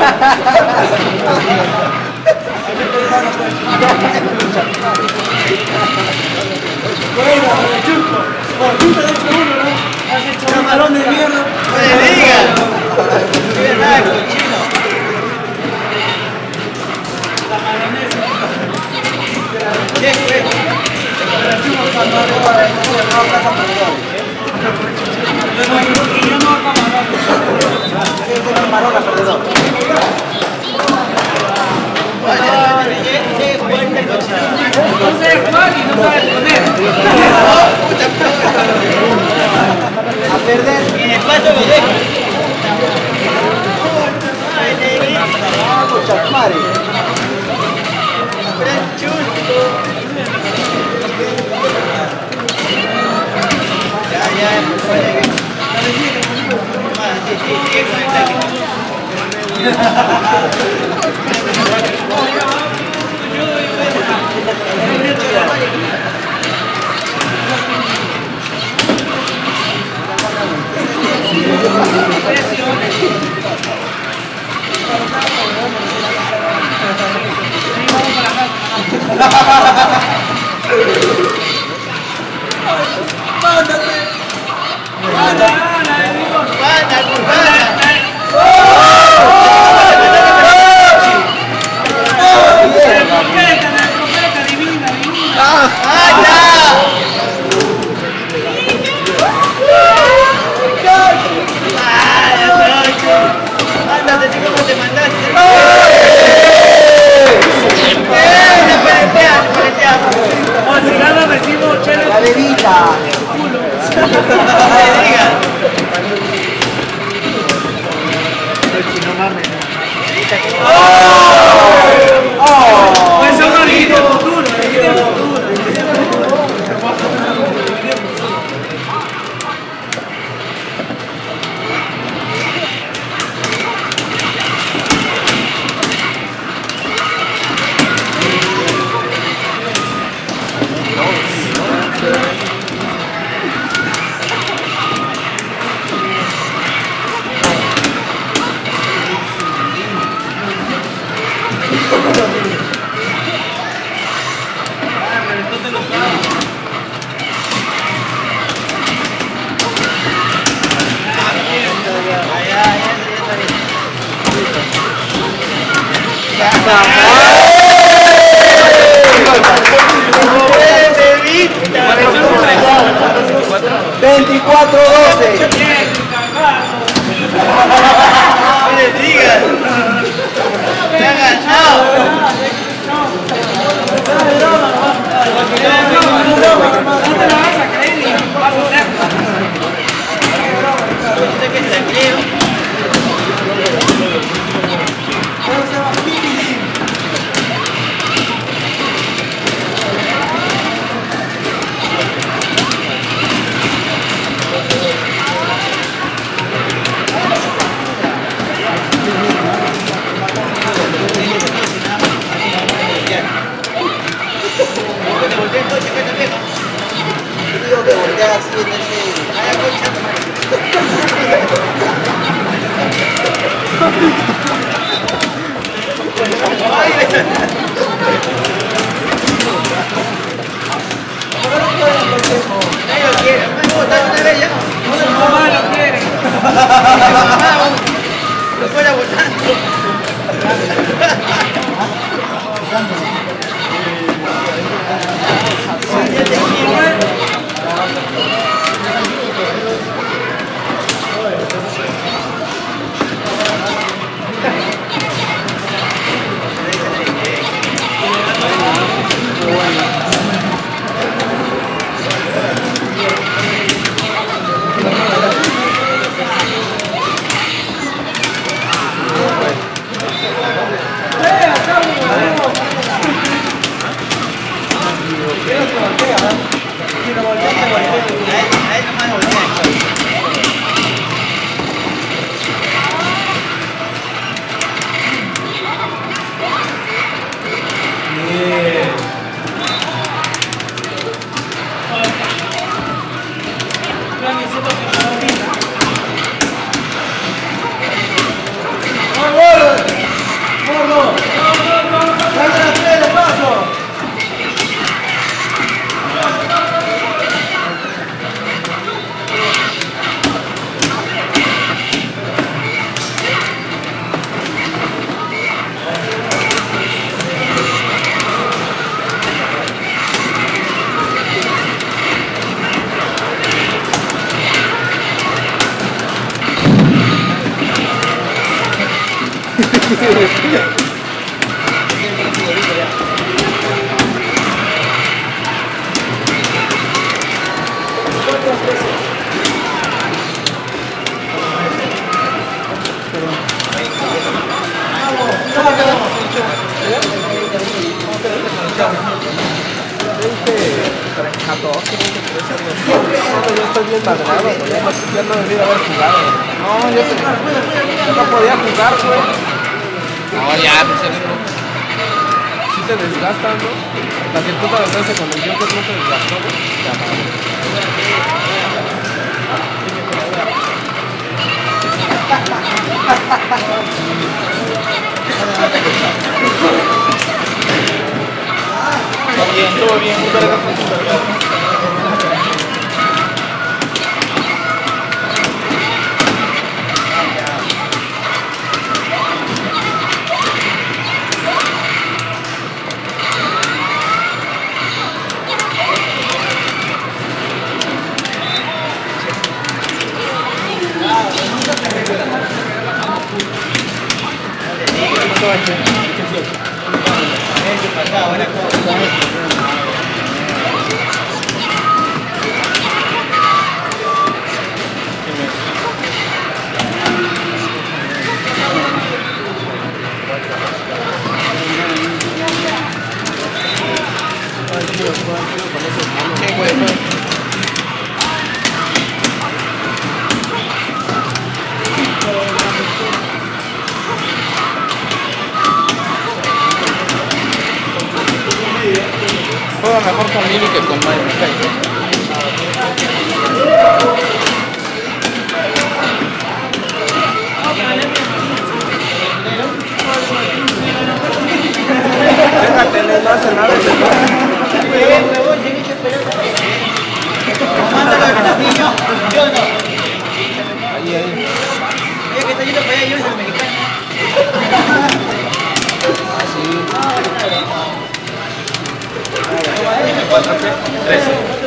Bueno, Chuco, por fin te he hecho uno, ¿no? Has hecho un balón de mierda. ¡No le digas! No tiene nada cochino. La mayonesa. ¿Qué fue? Pero Chuco cuando hago para el mundo, no pasa por todo. Y yo no hago camarón. Yo tengo un balón a perdedor. ¡Qué fuerte cochino! No sé jugar y no sabe poner. A perder. Y de paso lo dejo. ¡Ay, negrito! Muchas madres. ¡Gran chulo! Ya, sigue con el táctico. Ándate, chico, ¿cómo te mandaste? O si gana recibo chelo. La bebida. Pues son amiguitos del futuro, amiguitos del futuro. No le digas. Te ha ganado. No te la vas a creer ni vas a hacer. Yo que te la creo. Digo que voltear así en ese... Nadie lo quiere. ¿Cómo está una vez ya? Su mamá lo quiere. Lo fuera votando. Yo estoy bien madrado, ya no debería haber jugado. No, yo no podía jugar, güey. No, ya, pues Sí te desgastan, ¿no? La que tú te aventaste con el Joker no te desgastó, ¿no? Ya, todo bien, muy verga. Juega mejor con Lili que con Mike. déjate, no hace nada. Mándalo al niño, yo no. Ahí. Oye, que está yendo para allá, yo soy el mexicano. Así. 4, 3.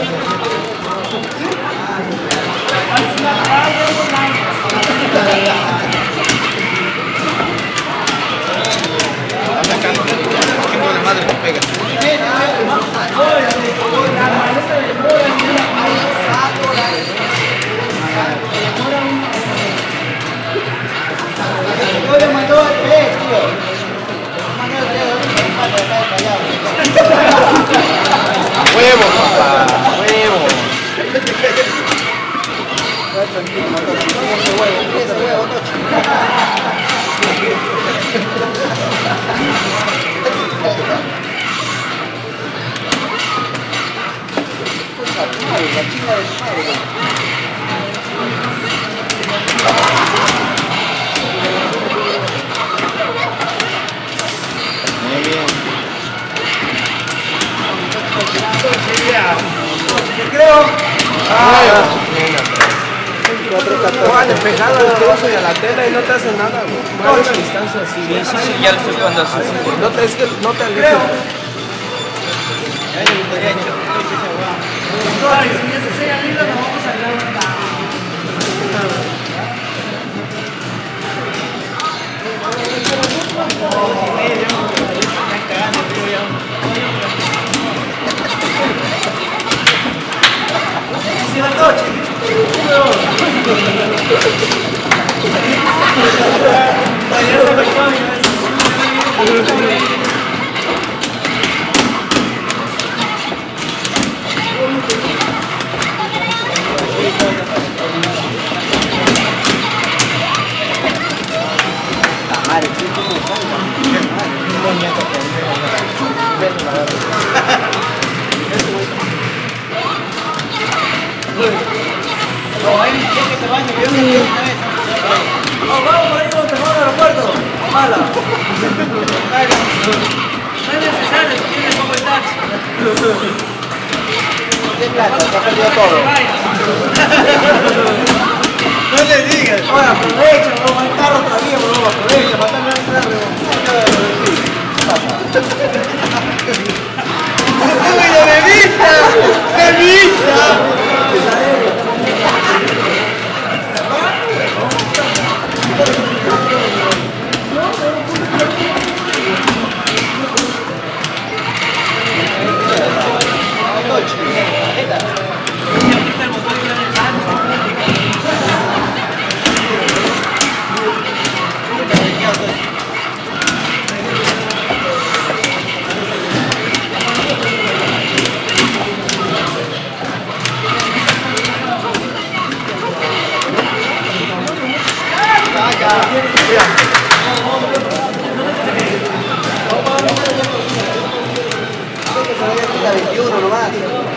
De madre me pega. Yo le mandó al pez, tío. Huevo, papá, huevo. Ese huevo, no. La chinga de su madre. Muy bien. Creo. Juegan pegado al trozo y a la tela y no te hacen nada, güey. A una distancia así. Sí, ya lo estoy jugando así. No te, es que no te alejes. Vamos por ahí con el teléfono al aeropuerto. Mala. No es necesario, si tienes como el taxi. ¿Qué plata? Se ha perdido todo. No le digas. Ahora aprovecha, vamos a estar otra vez, bro. Aprovecha, matame a una ¡Bebita! 30, 21 nomás.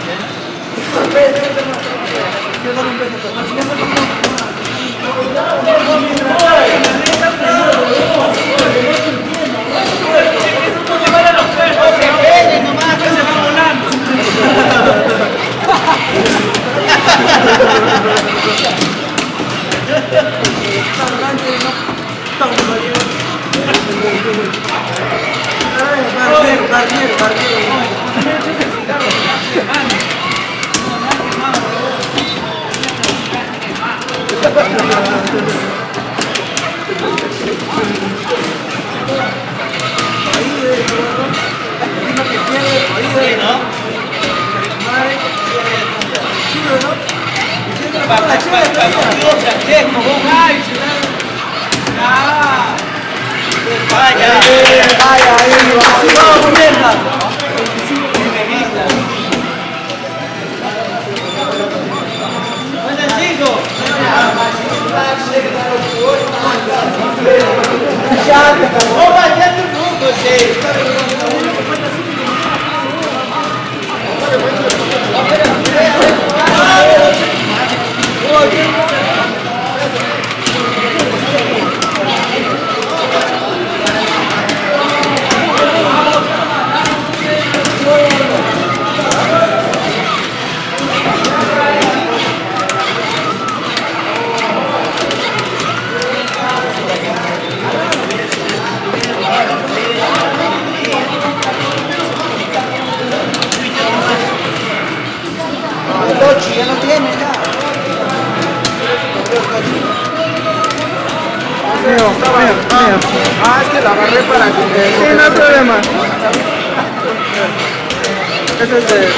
Ya no tiene ya. Mío. Ah, es que la agarré para que... Sí, no hay problema. Ese es de...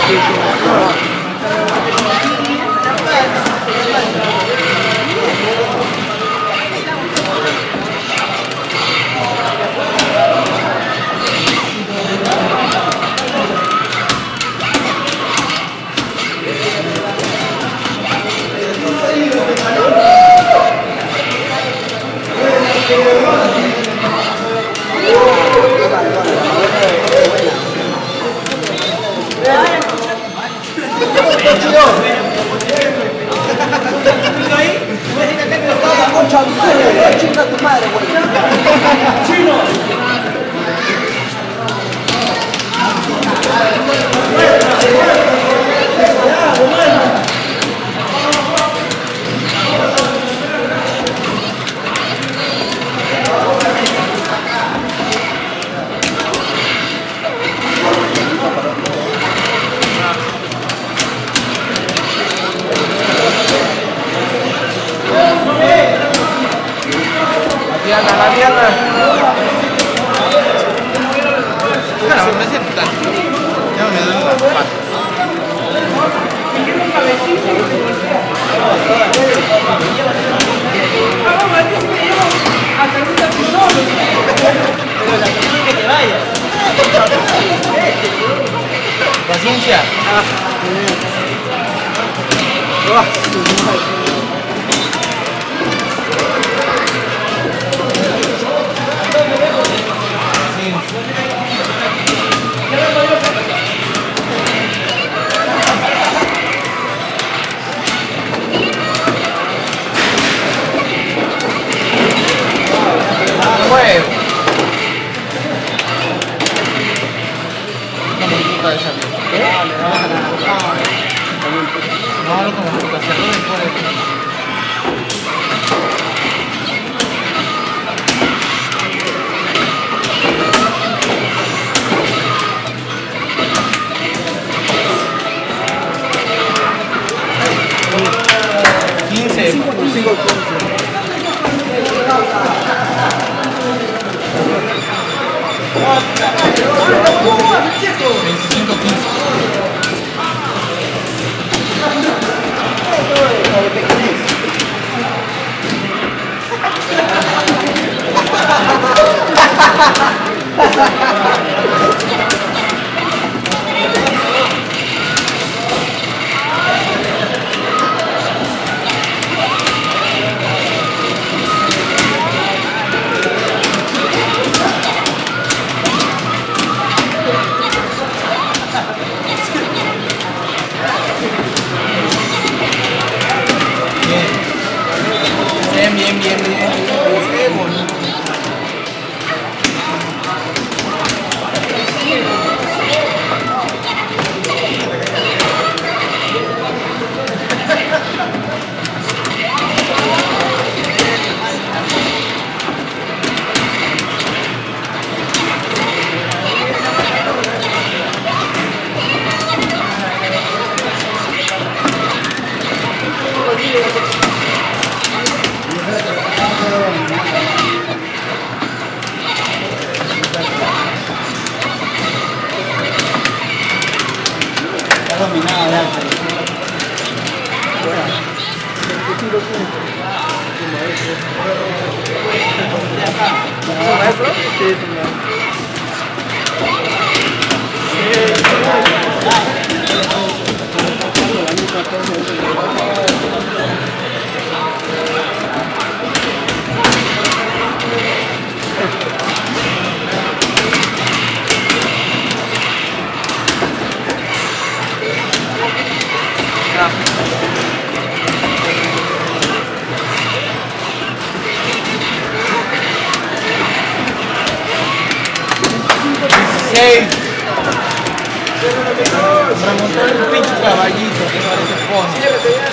La Diana. Claro, me siento tanto. Ya me duele la pata. Que te vayas. Paciencia. dominada de alta. ¿Son maestros? Sí, son maestros. Remontar el pinche caballito que parece pony.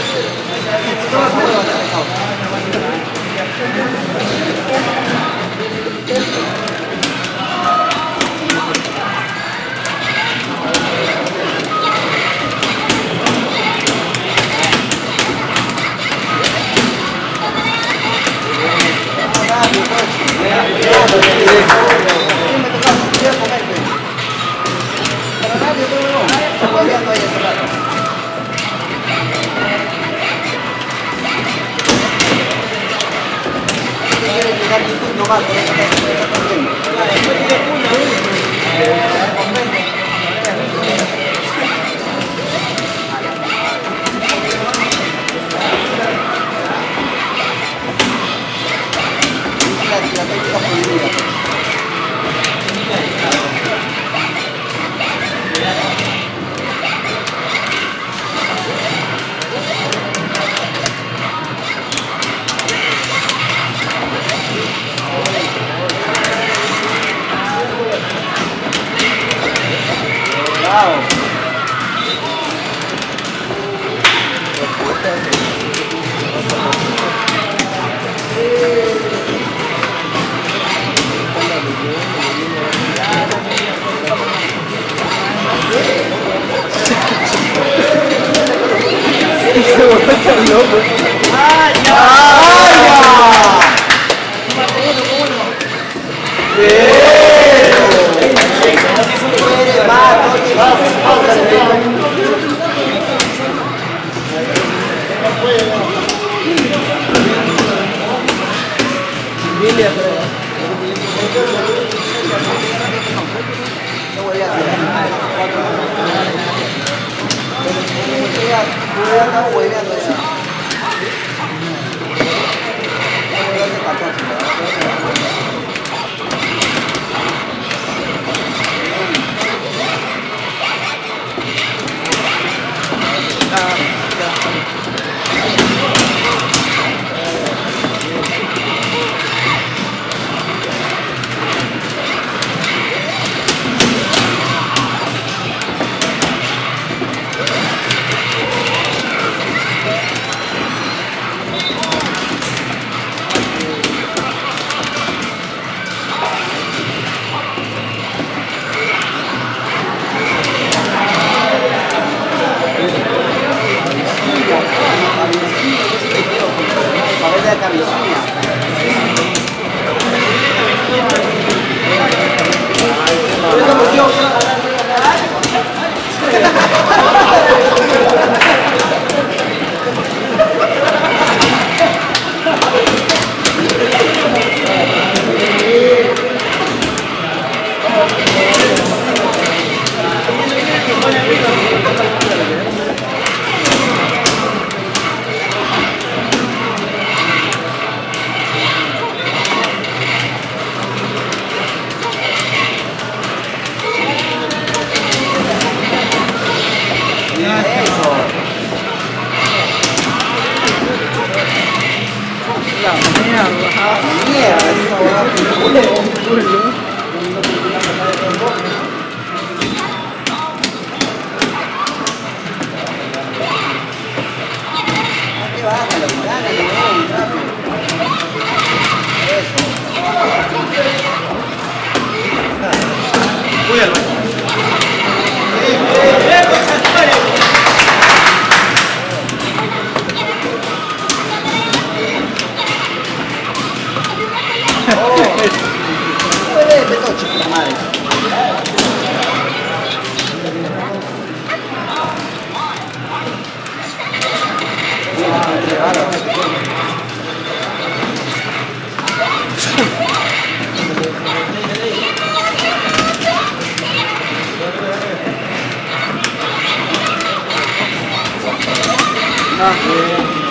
Ah, bien.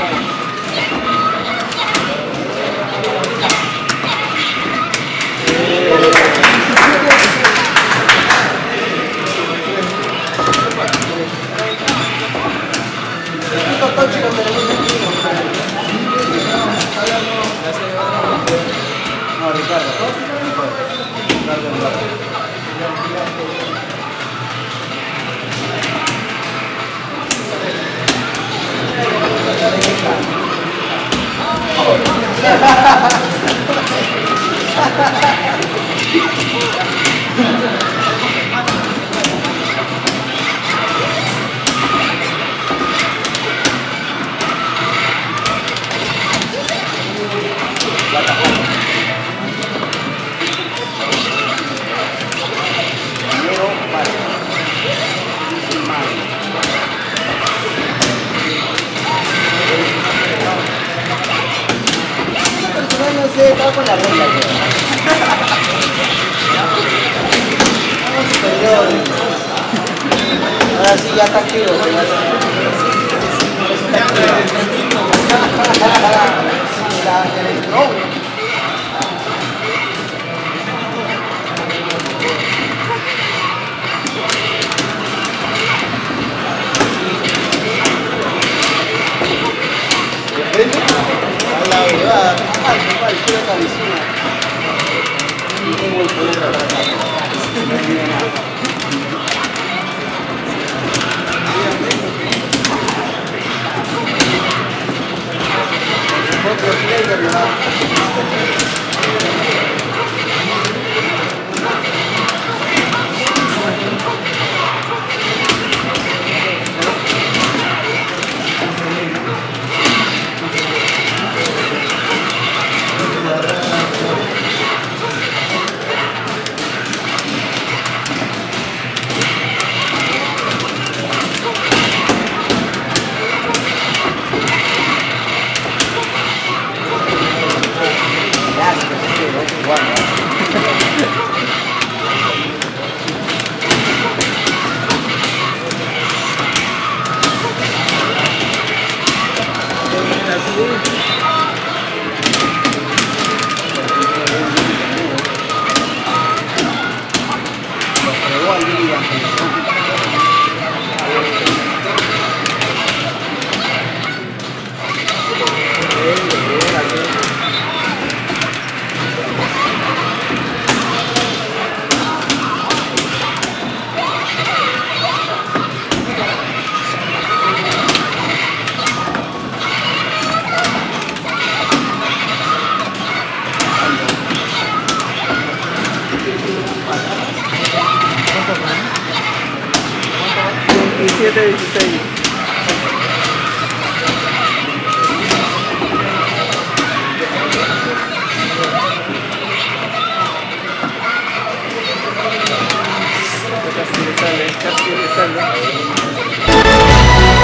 No, Ricardo. No sé, estaba con la regla, creo. Vamos superior. Ahora sí, ya está activo. Casi le sale.